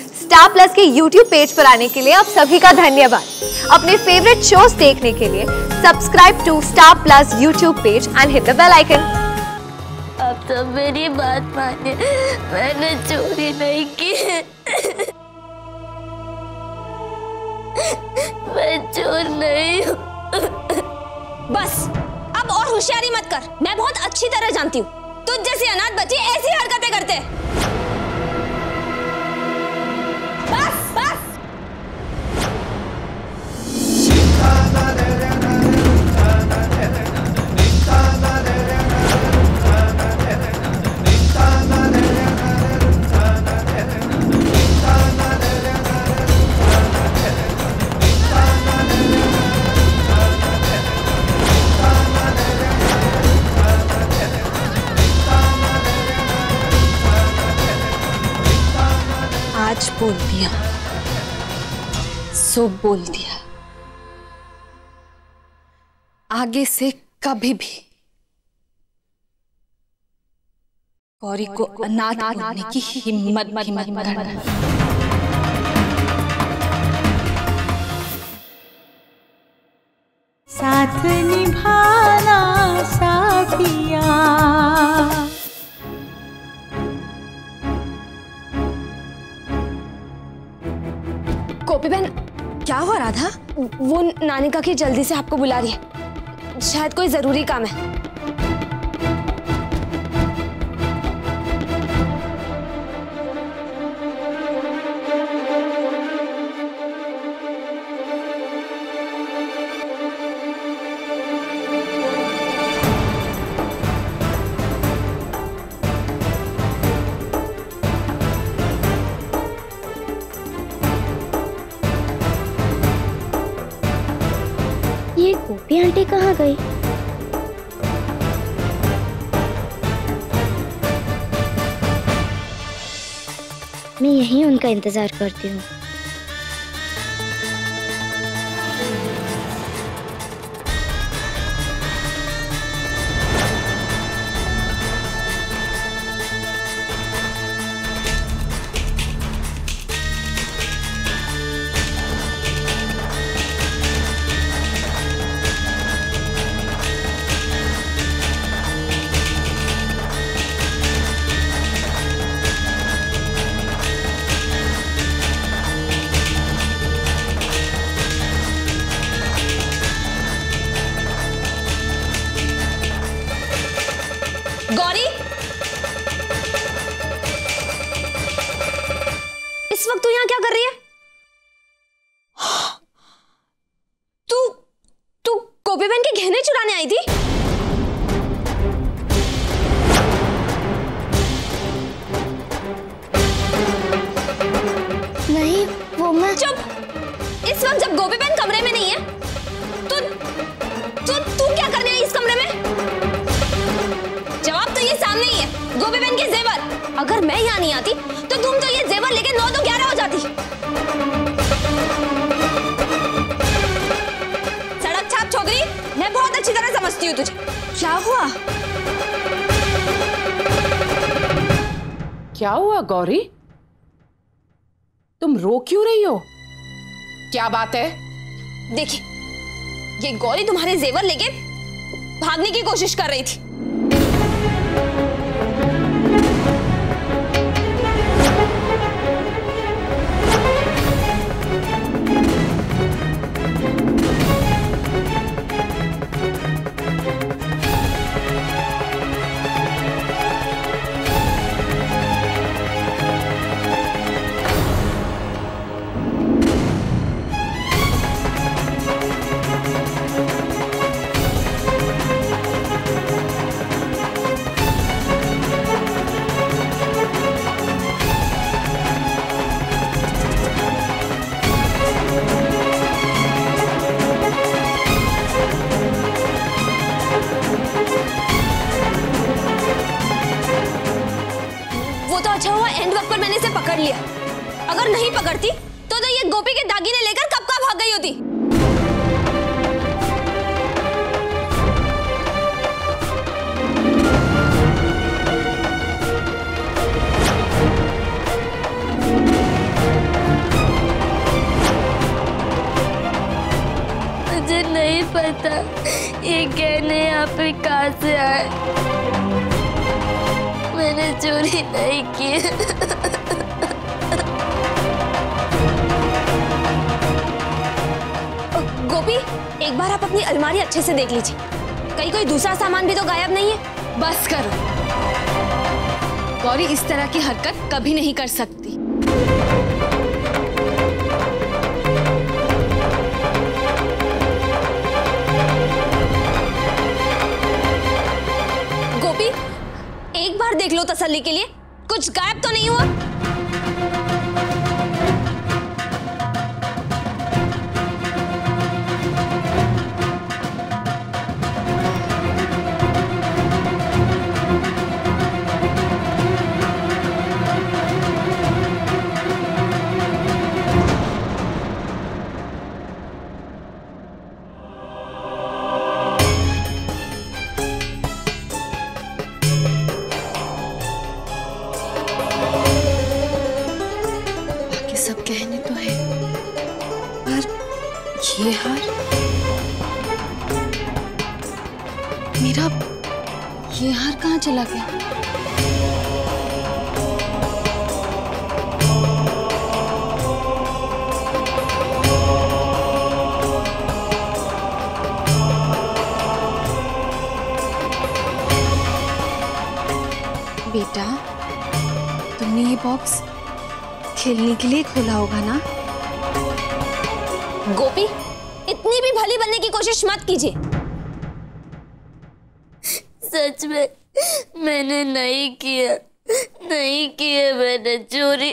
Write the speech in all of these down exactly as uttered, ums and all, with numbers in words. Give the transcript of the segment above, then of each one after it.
Star Plus के YouTube page पर आने के लिए आप सभी का धन्यवाद। अपने फेवरेट शोज देखने के लिए subscribe to Star Plus YouTube page and hit the bell icon. अब तो मेरी बात माने, मैंने चोरी नहीं की। मैं चोर नहीं हूँ। बस अब और होशियारी मत कर, मैं बहुत अच्छी तरह जानती हूँ तुझ जैसी अनाथ बच्ची ऐसी हरकतें करते। बस बस। आज बोल दिया सो बोल दिया, आगे से कभी भी गौरी को अनाथ बोलने की हिम्मत मत मत करना। साथ निभाना साथिया। गोपी बहन, क्या हो रहा था? वो नानी काकी जल्दी से आपको बुला रही है, शायद कोई जरूरी काम है। ये गोपी आंटी कहाँ गई? मैं यहीं उनका इंतजार करती हूँ। गौरी, इस वक्त तू यहाँ क्या कर रही है? तू तू गोपी बहन के गहने चुराने आई थी? नहीं, वो मैं। चुप। इस वक्त जब गोपी बहन कमरे में नहीं है तो तू तू क्या करने आई इस कमरे में? जवाब तो ये सामने ही है, गोपी बहन के जेवर। अगर मैं यहाँ नहीं आती तो तुम तो ये जेवर लेके नौ दो ग्यारह हो जाती। सड़क छाप छोकरी, मैं बहुत अच्छी तरह समझती हूँ तुझे। क्या हुआ? क्या हुआ गौरी? तुम रो क्यों रही हो? क्या बात है? देखिए, ये गौरी तुम्हारे जेवर लेके भागने की कोशिश कर रही थी। अच्छा हुआ एंड वक्त पर मैंने इसे पकड़ लिया। अगर नहीं पकड़ती तो तो ये गोपी के दागिने लेकर कब का भाग गई होती। पता ये गहने यहाँ पे कहाँ से आए। मैंने चोरी नहीं की। गोपी, एक बार आप अपनी अलमारी अच्छे से देख लीजिए, कहीं कोई दूसरा सामान भी तो गायब नहीं है। बस करो, गौरी इस तरह की हरकत कभी नहीं कर सकती। गोपी, एक बार देख लो तसल्ली के लिए, कुछ गायब तो नहीं हुआ। सब गहने तो है, पर ये हार मेरा, ये हार कहाँ चला गया? बेटा, तुमने ये बॉक्स खेलने के लिए खोला होगा ना? गोपी, इतनी भी भली बनने की कोशिश मत कीजिए। सच में मैंने नहीं किया, नहीं किया मैंने चोरी।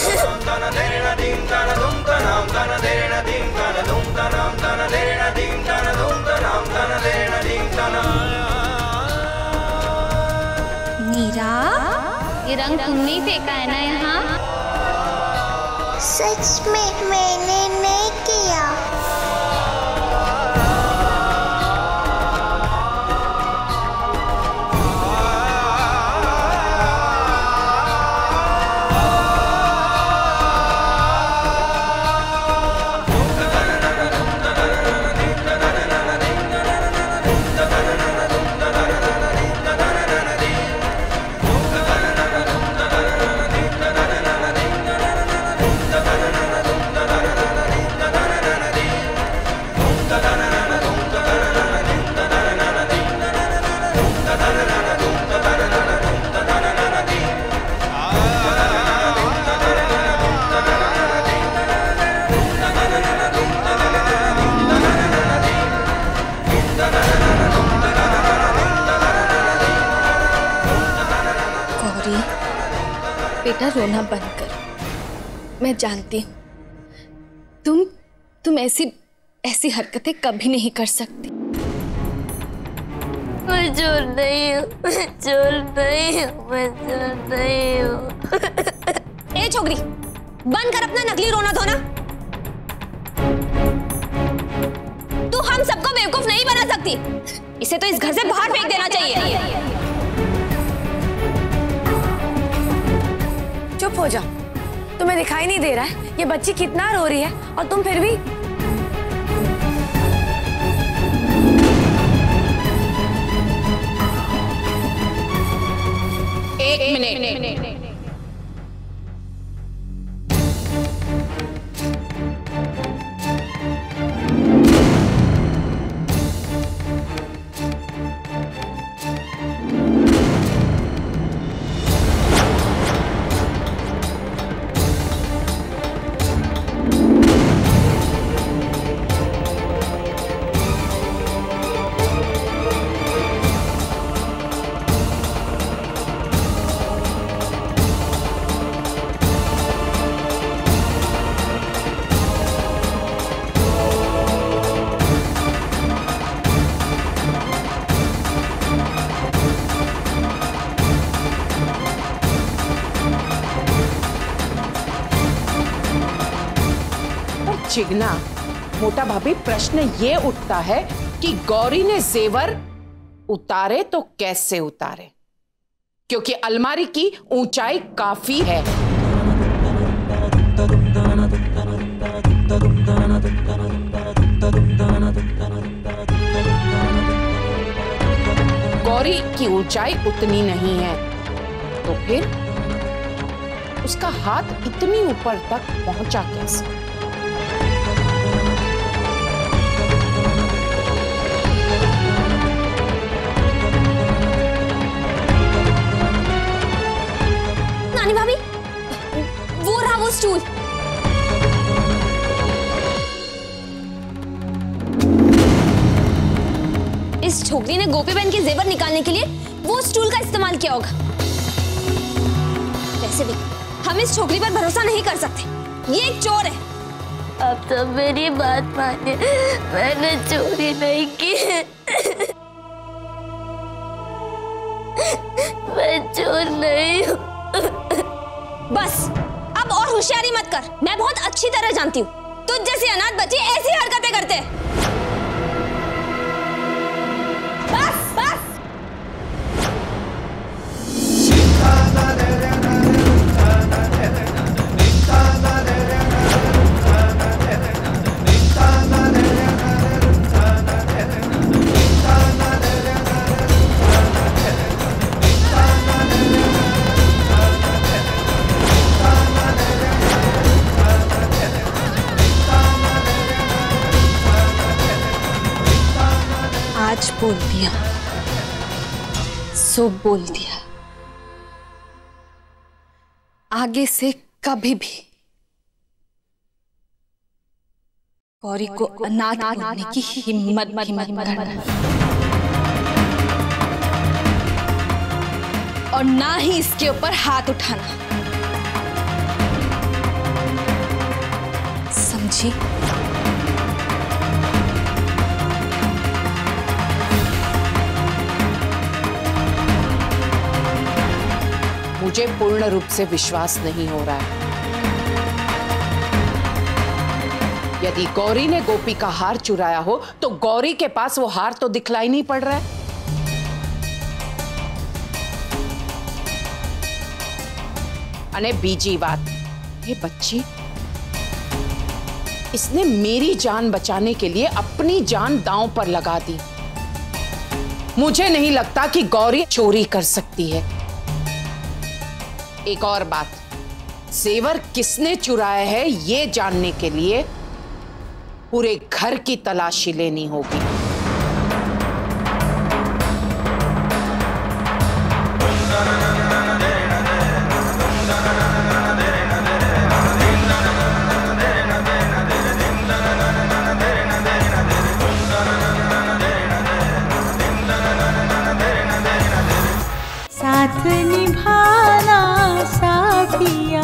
मीरा, ये रंग तुमने ही फेंका है ना यहाँ? सच में मैंने नहीं किया। बेटा, रोना बंद कर। मैं जानती हूँ तुम तुम ऐसी ऐसी हरकतें कभी नहीं कर सकती। मैं चोर नहीं हूँ, मैं चोर नहीं हूँ, मैं चोर नहीं हूँ। ए छोकरी, बंद कर अपना नकली रोना धोना। तू हम सबको बेवकूफ नहीं बना सकती। इसे तो इस घर से बाहर फेंक देना चाहिए। चुप हो जाओ, तुम्हें दिखाई नहीं दे रहा है ये बच्ची कितना रो रही है और तुम फिर भी। एक मिनट। चिगना, मोटा भाभी, प्रश्न ये उठता है कि गौरी ने जेवर उतारे तो कैसे उतारे, क्योंकि अलमारी की ऊंचाई काफी है। की ऊंचाई उतनी नहीं है, तो फिर उसका हाथ इतनी ऊपर तक पहुंचा कैसे? नानी भाभी, वो रहा वो स्टूल। इस छोकरी ने गोपी बहन के जेवर निकालने के लिए वो स्टूल का इस्तेमाल किया होगा। वैसे भी हम इस छोकरी पर भरोसा नहीं कर सकते, ये एक चोर है। अब तो मेरी बात माने, मैंने चोरी नहीं की। मैं चोर नहीं हूँ। बस अब और होशियारी मत कर, मैं बहुत अच्छी तरह जानती हूँ तुझ जैसी अनाथ बच्ची ऐसी हरकतें करते हैं। बस बस। आज बोल दिया सो बोल दिया, आगे से कभी भी गौरी को अनाथ बोलने की हिम्मत मत करना, और ना ही इसके ऊपर हाथ उठाना, समझी? मुझे पूर्ण रूप से विश्वास नहीं हो रहा है। यदि गौरी ने गोपी का हार चुराया हो तो गौरी के पास वो हार तो दिखलाई नहीं पड़ रहा है। अने बीजी बात, ये बच्ची इसने मेरी जान बचाने के लिए अपनी जान दांव पर लगा दी। मुझे नहीं लगता कि गौरी चोरी कर सकती है। एक और बात, जेवर किसने चुराया है ये जानने के लिए पूरे घर की तलाशी लेनी होगी। साथ निभाना साथिया।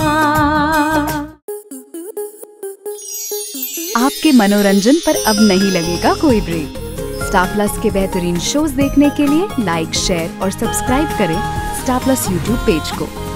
आपके मनोरंजन पर अब नहीं लगेगा कोई ब्रेक। स्टार प्लस के बेहतरीन शोज देखने के लिए लाइक, शेयर और सब्सक्राइब करें स्टार प्लस यूट्यूब पेज को।